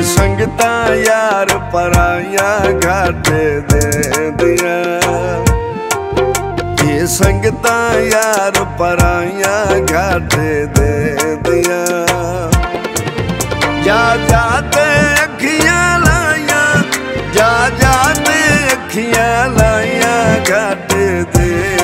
संगतां यार पराया घट देंदियां, ये संगतां यार पराया घट देंदियां। जा जा ते अखियां लाइयां, जा जा ते अखियां लाइयां घट दे